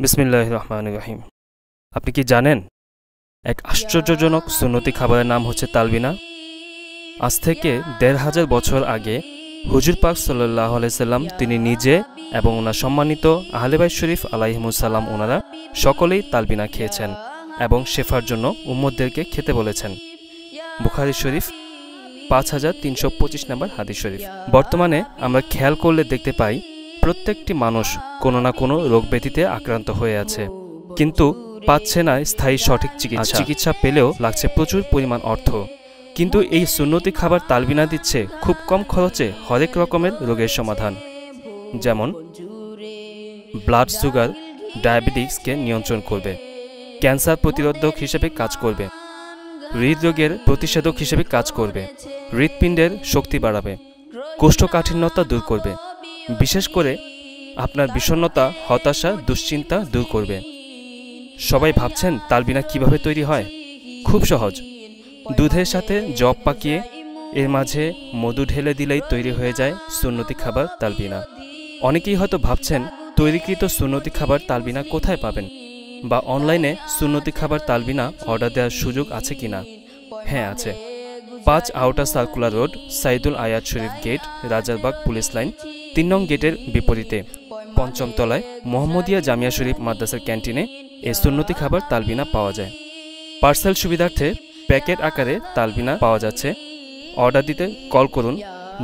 বিসমিল্লাহির রহমানির রহিম। আপনি কি জানেন এক আশ্চর্যজনক সুন্নতি খাবারের নাম হচ্ছে তালবিনা? আজ থেকে ১৫০০ বছর আগে হুজুর পাক সাল্লাল্লাহু আলাইহি সাল্লাম তিনি নিজে এবং ওনার সম্মানিত আহলে বাইত শরীফ আলাইহিমুসসালাম ওনারা সকলেই তালবিনা খেয়েছেন এবং শেফার জন্য উম্মতদেরকে খেতে বলেছেন। বুখারী শরীফ ৫৩২৫ নম্বর হাদিস শরীফ। বর্তমানে আমরা খেয়াল করলে দেখতে পাই প্রত্যেকটি মানুষ কোনো না কোনো রোগ ব্যাধিতে আক্রান্ত হয়ে আছে, কিন্তু পাচ্ছে না স্থায়ী সঠিক চিকিৎসা পেলেও লাগছে প্রচুর পরিমাণ অর্থ। কিন্তু এই সুন্নতি খাবার তালবিনা দিচ্ছে খুব কম খরচে হরেক রকমের রোগের সমাধান, যেমন ব্লাড সুগার, ডায়াবেটিসকে নিয়ন্ত্রণ করবে, ক্যান্সার প্রতিরোধক হিসেবে কাজ করবে, হৃদরোগের প্রতিষেধক হিসেবে কাজ করবে, হৃৎপিণ্ডের শক্তি বাড়াবে, কোষ্ঠকাঠিন্যতা দূর করবে, বিশেষ করে আপনার বিষণ্ণতা, হতাশা, দুশ্চিন্তা দূর করবে। সবাই ভাবছেন তালবিনা কিভাবে তৈরি হয়? খুব সহজ। দুধের সাথে জব পাকিয়ে এর মাঝে মধু ঢেলে দিলেই তৈরি হয়ে যায় সুন্নতি খাবার তালবিনা। অনেকেই হয়তো ভাবছেন তৈরিকৃত সুন্নতি খাবার তালবিনা কোথায় পাবেন, বা অনলাইনে সুন্নতি খাবার তালবিনা অর্ডার দেওয়ার সুযোগ আছে কিনা? হ্যাঁ, আছে। ৫ outer circular road, Saidul Ayat Sharif gate, Rajarbagh police line, ৩ নং গেটের বিপরীতে ৫ম তলায় মোহাম্মদিয়া জামিয়া শরীফ মাদ্রাসার ক্যান্টিনে এই সুন্নতি খাবার তালবিনা পাওয়া যায়। পার্সেল সুবিধার্থে প্যাকেট আকারে তালবিনা পাওয়া যাচ্ছে। অর্ডার দিতে কল করুন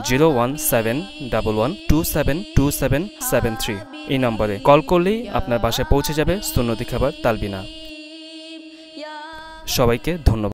01711272773। এই নম্বরে কল করলেই আপনার বাসায় পৌঁছে যাবে সুন্নতি খাবার তালবিনা। সবাইকে ধন্যবাদ।